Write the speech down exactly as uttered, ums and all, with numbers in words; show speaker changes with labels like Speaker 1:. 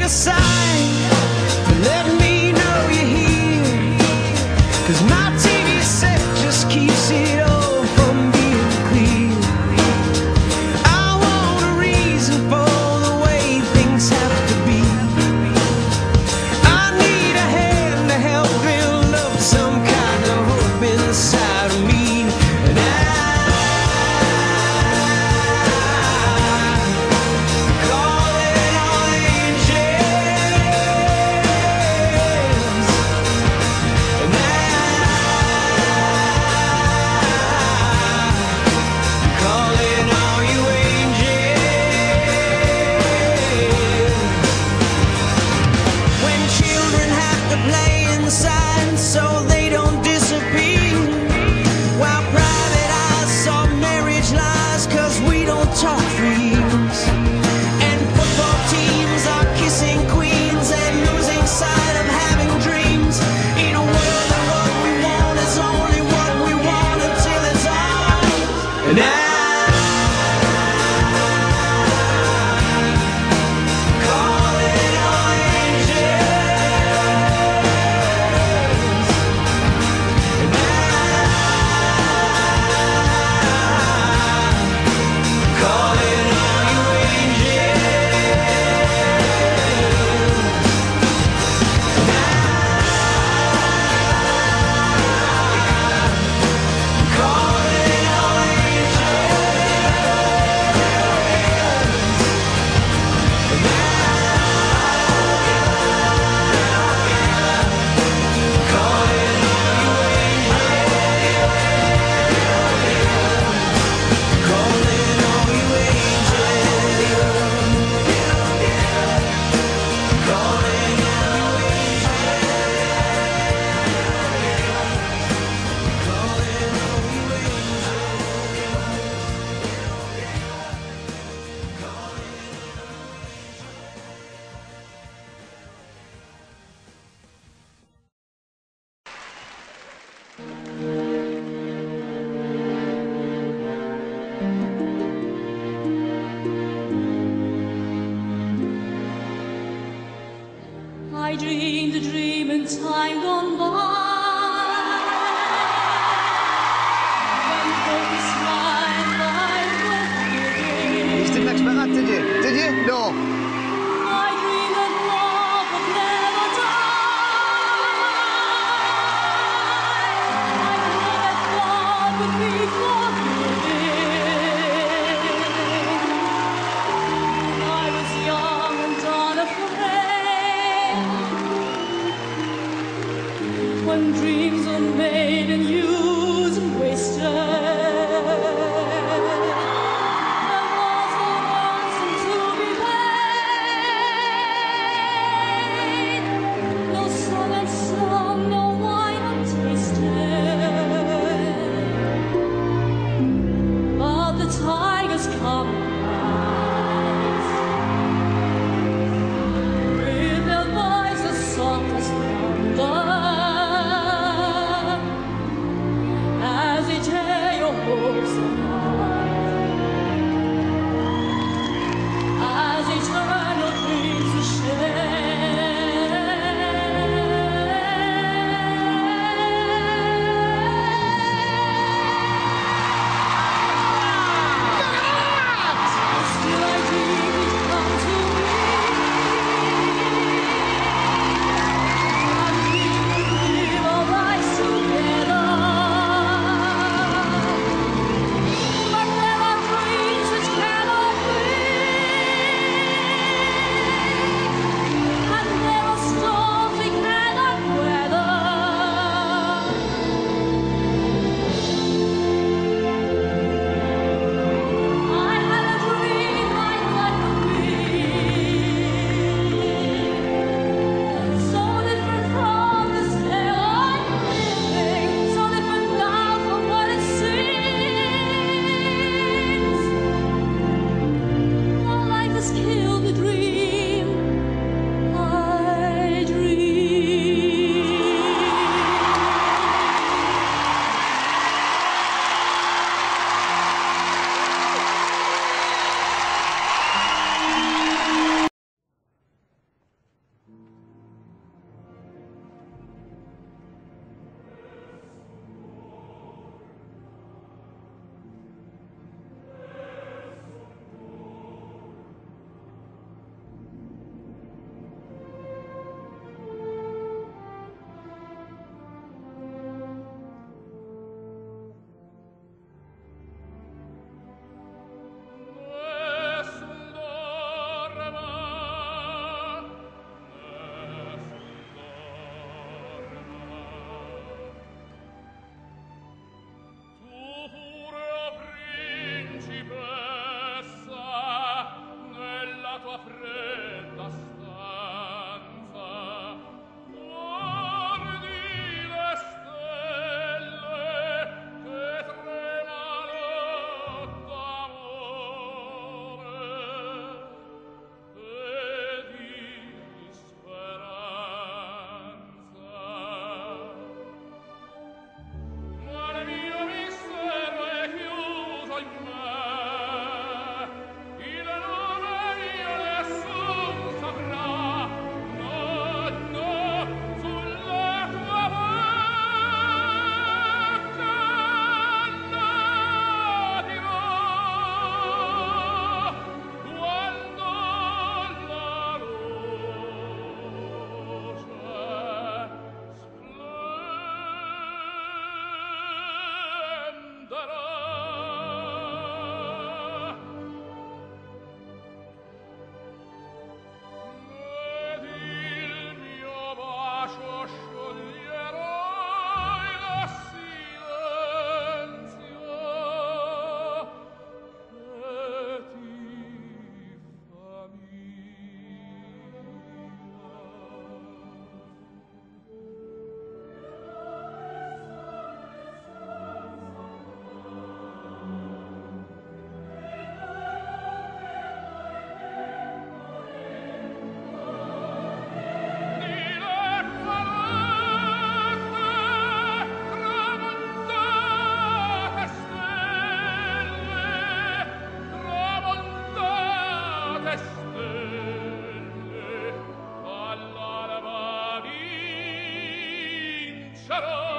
Speaker 1: a sign to let me know you're here, 'cause my T V set just keeps it all from being clear. I want a reason for the way things have to be. I need a hand to help build up some kind of hope inside of me. And I so they don't disappear, while private eyes saw marriage lies, 'cause we don't talk dreams. And football teams are kissing queens and losing sight of having dreams, in a world that what we want is only what we want until it's ours. And I
Speaker 2: I dreamed a dream in time gone by, when hope is mine, life will begin.
Speaker 3: Is dit niks meer aan, did you? Did you? No.
Speaker 2: I dream that love would never die. I dream that God would be forgiving. I was young and unafraid, when
Speaker 4: sarò